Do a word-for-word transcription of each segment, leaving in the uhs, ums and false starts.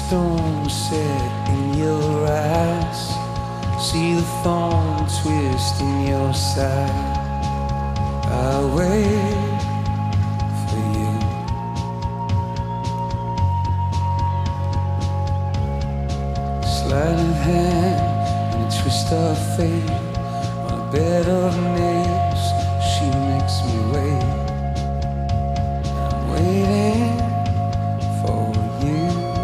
storm set in your eyes, see the thorn twist in your side. I wait for you. Sleight of hand and a twist of fate, on a bed of nails she makes me wait. I'm waiting for you,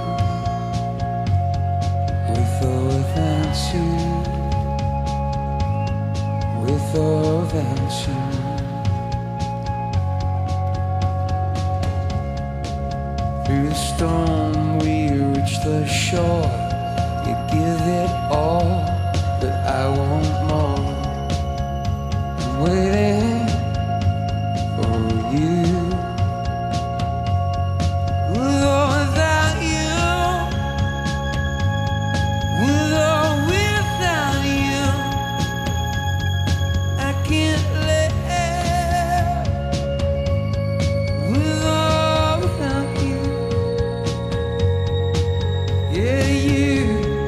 with or without you, with or without you. Through the storm we reach the shore. You give it all, but I want more. I'm waiting for you, with or without you, with or without you. I can't live with or without you. Yeah, you.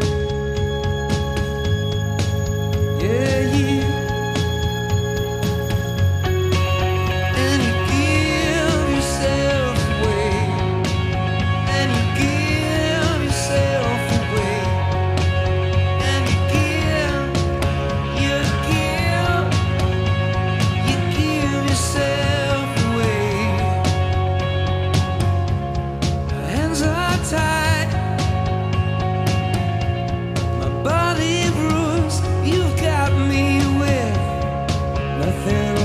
Yeah, you. And you give yourself away, and you give yourself away, and you give, you give, you give yourself away. My hands are tied, my body bruised. You've got me with nothing